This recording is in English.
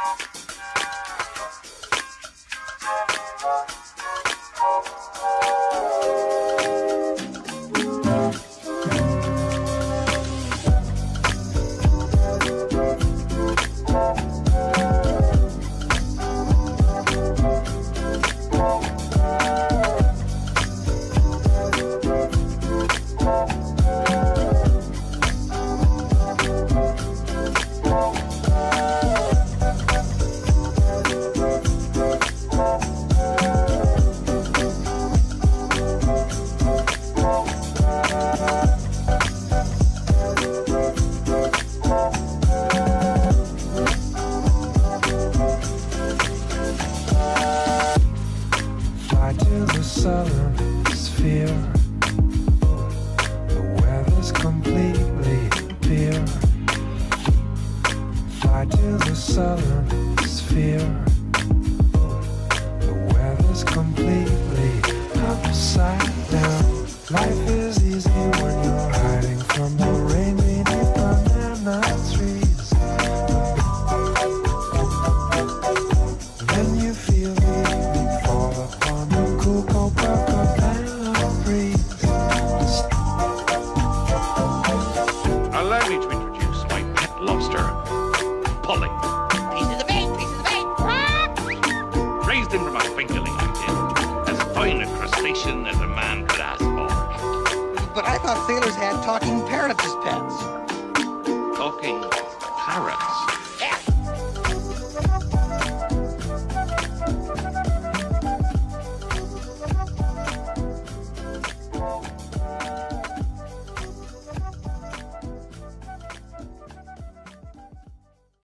southern sphere. The weather's completely clear. Fly to the southern sphere. The weather's completely upside down. Life is easy when you're hiding from the rain beneath banana trees. Then you feel the evening fall upon the cool Copacabana breeze. Allow me to introduce my pet lobster, Polly. Pieces of bait, pieces of bait. Raised him from a fingerling I did. As fine a crustacean as a man could ask for. But I thought sailors had talking parrots as pets. Talking parrots.